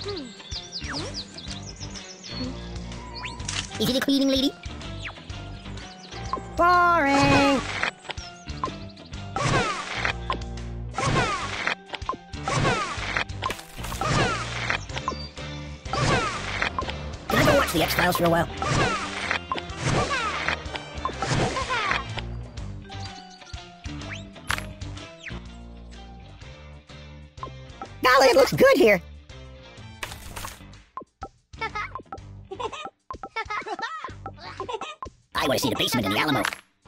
Is it a cleaning lady? Boring! Can I go watch the X-Files for a while? Golly, it looks good here! I want to see the basement in the Alamo.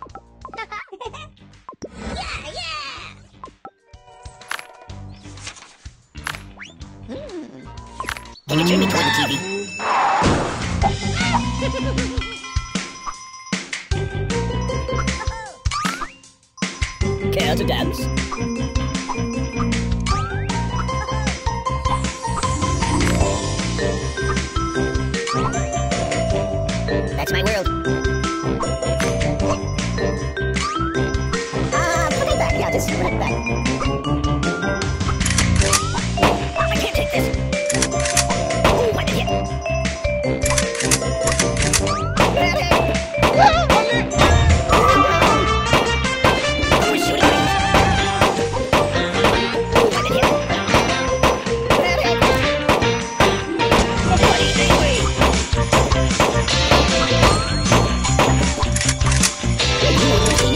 Can you turn me toward the TV? Care to dance? That's my world. Put it back. Yeah, just put it back. I can't take this. Oh, what the hit? Oh, it's shooting range. Oh, what the hit? Everybody's angry. Hey, you want to see?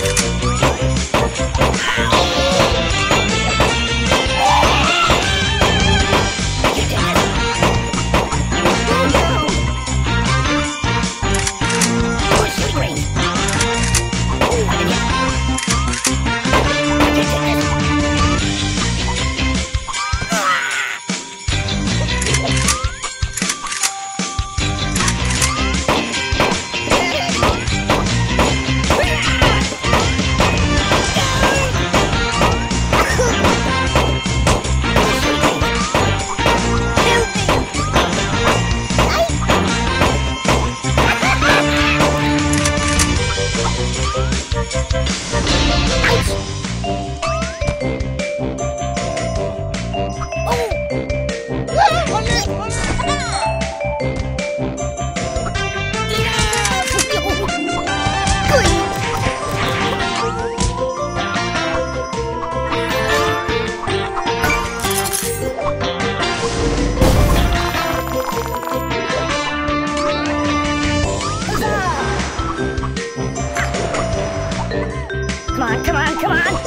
Come on, come on!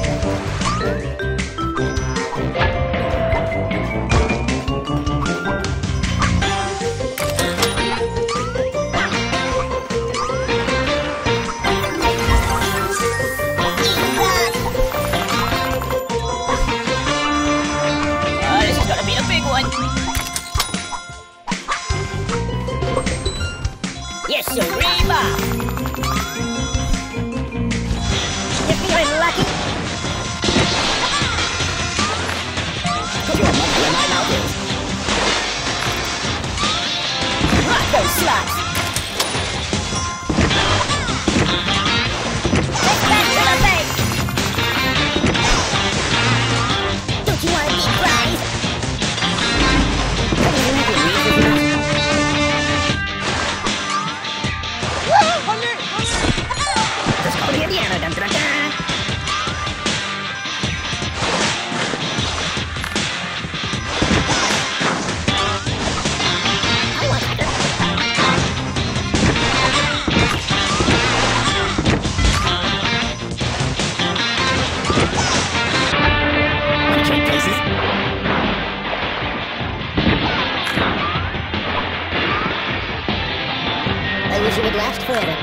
This is gonna be a big one. Yes, Reba! You're feeling lucky? You're a monkey in my mouth is. Rock those slots! Let's back to the bank! Don't you want a big prize? Just call me Indiana, dun dun dun! I want that. Wanna trade places? I wish it would last forever.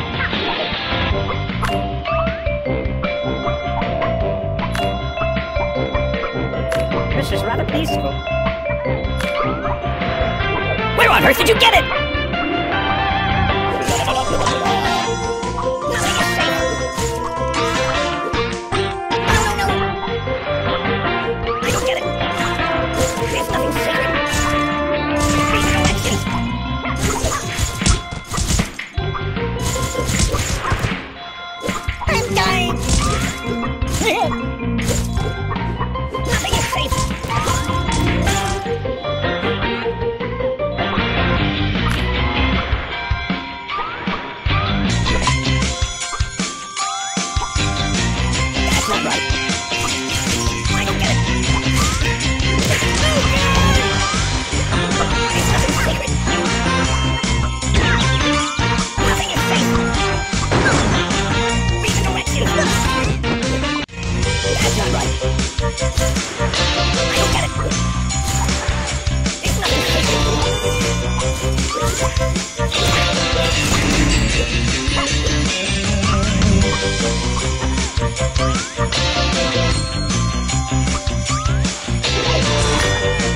This is rather peaceful. Where on earth did you get it? Nothing is safe. No, no, no. I don't get it. There's nothing sacred. These are elections. I'm dying. Nothing is safe.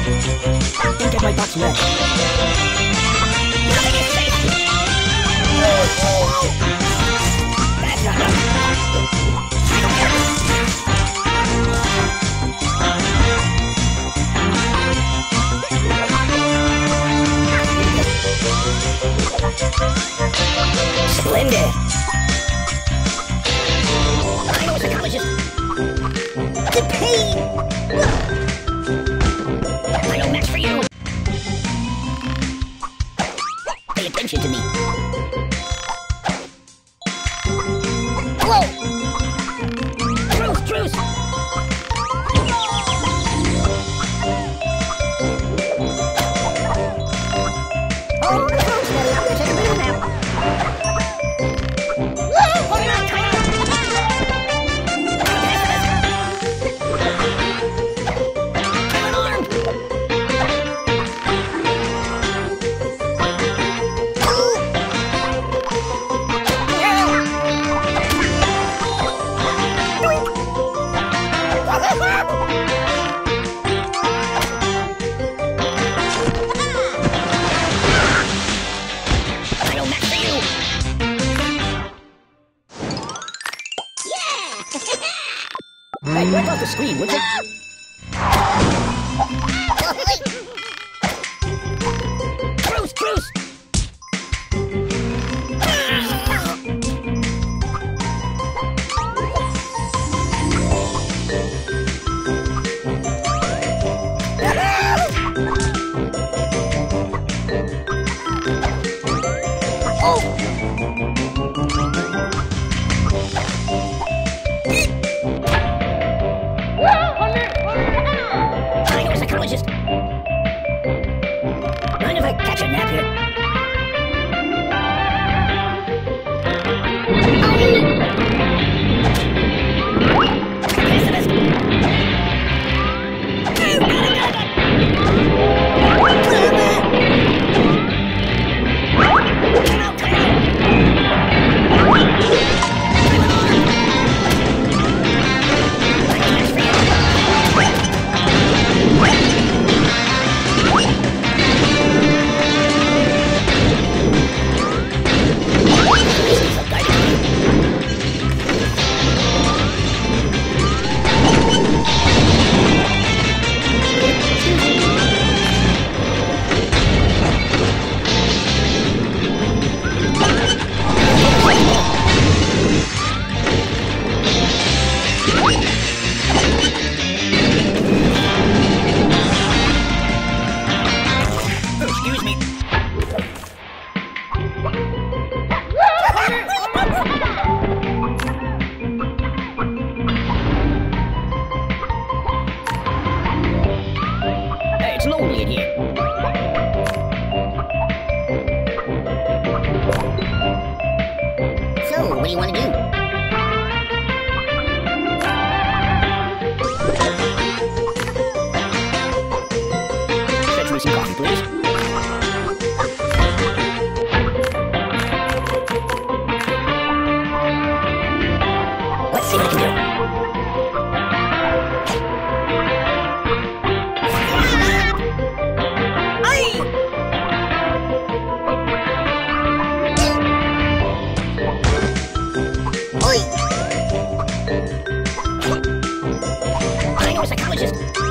Don't get my box wrecked. Nothing is safe. That's not enough. I don't care. Splendid. I know a psychologist. The pain. I know match for you. Pay attention to me. Hello. Truce, truce. Oh, the phone's steady. I'm gonna take a bit of a nap. Hold it on, Tyler. I'm unarmed. I know match for you. Hey, wipe off the screen, would you? Truce, truce! I know a psychologist. Mind if I catch a nap here? Excuse me. Hey, it's lonely in here. So, what do you want to do? Fetch me some coffee, please. Let's see what I can do. I know a psychologist.